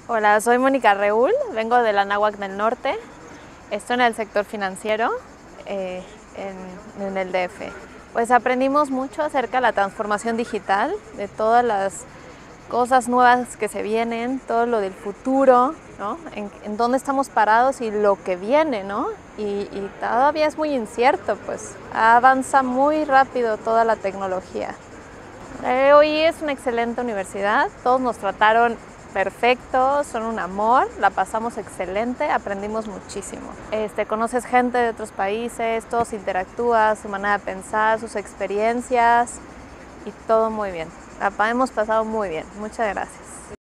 Hola, soy Mónica Reúl, vengo de la Anáhuac del Norte, estoy en el sector financiero eh, en el DF. Pues aprendimos mucho acerca de la transformación digital, de todas las cosas nuevas que se vienen, todo lo del futuro, ¿no? En dónde estamos parados y lo que viene, ¿no? Y todavía es muy incierto, pues avanza muy rápido toda la tecnología. Hoy es una excelente universidad, todos nos trataron perfecto, son un amor, la pasamos excelente, aprendimos muchísimo. Conoces gente de otros países, todos interactúan, su manera de pensar, sus experiencias y todo muy bien. La hemos pasado muy bien, muchas gracias.